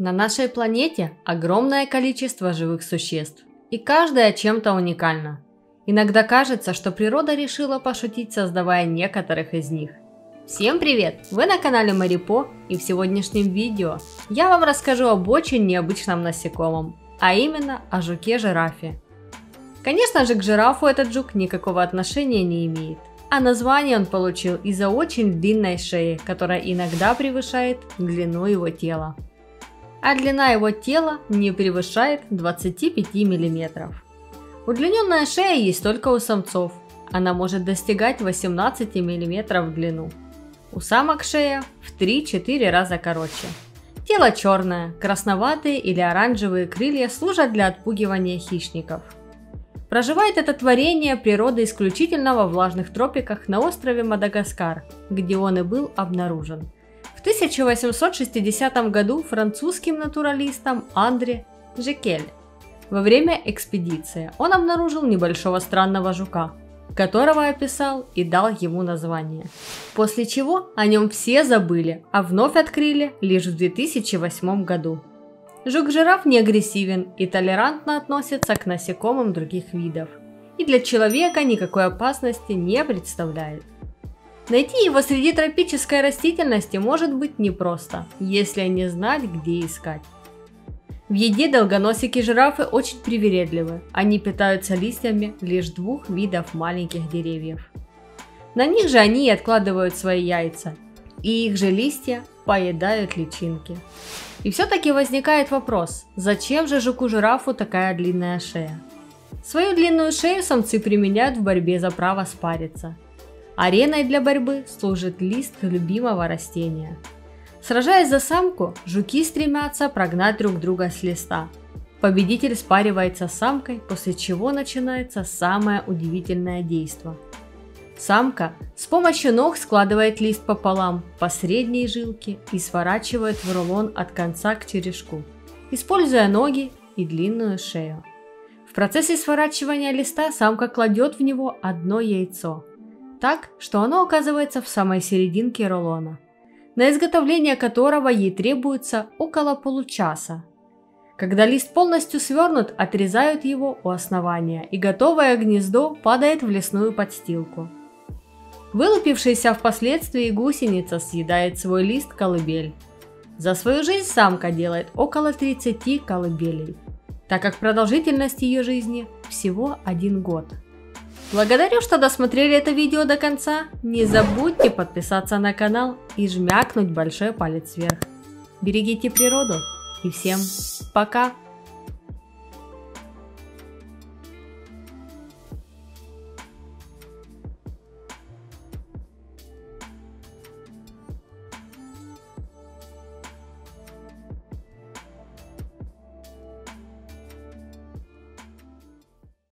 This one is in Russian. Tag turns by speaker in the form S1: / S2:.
S1: На нашей планете огромное количество живых существ, и каждая чем-то уникальна. Иногда кажется, что природа решила пошутить, создавая некоторых из них. Всем привет! Вы на канале Марипо, и в сегодняшнем видео я вам расскажу об очень необычном насекомом, а именно о жуке-жирафе. Конечно же, к жирафу этот жук никакого отношения не имеет, а название он получил из-за очень длинной шеи, которая иногда превышает длину его тела. А длина его тела не превышает 25 мм. Удлиненная шея есть только у самцов, она может достигать 18 мм в длину. У самок шея в 3-4 раза короче. Тело черное, красноватые или оранжевые крылья служат для отпугивания хищников. Проживает это творение природы исключительно во влажных тропиках на острове Мадагаскар, где он и был обнаружен. В 1860 году французским натуралистом Андре Жекель во время экспедиции он обнаружил небольшого странного жука, которого описал и дал ему название. После чего о нем все забыли, а вновь открыли лишь в 2008 году. Жук-жираф не агрессивен и толерантно относится к насекомым других видов, и для человека никакой опасности не представляет. Найти его среди тропической растительности может быть непросто, если не знать, где искать. В еде долгоносики-жирафы очень привередливы, они питаются листьями лишь двух видов маленьких деревьев. На них же они и откладывают свои яйца, и их же листья поедают личинки. И все-таки возникает вопрос, зачем же жуку-жирафу такая длинная шея? Свою длинную шею самцы применяют в борьбе за право спариться. Ареной для борьбы служит лист любимого растения. Сражаясь за самку, жуки стремятся прогнать друг друга с листа. Победитель спаривается с самкой, после чего начинается самое удивительное действо. Самка с помощью ног складывает лист пополам по средней жилке и сворачивает в рулон от конца к черешку, используя ноги и длинную шею. В процессе сворачивания листа самка кладет в него одно яйцо, так, что оно оказывается в самой серединке рулона, на изготовление которого ей требуется около получаса. Когда лист полностью свернут, отрезают его у основания, и готовое гнездо падает в лесную подстилку. Вылупившаяся впоследствии гусеница съедает свой лист-колыбель. За свою жизнь самка делает около 30 колыбелей, так как продолжительность ее жизни всего 1 год. Благодарю, что досмотрели это видео до конца. Не забудьте подписаться на канал и жмякнуть большой палец вверх. Берегите природу и всем пока!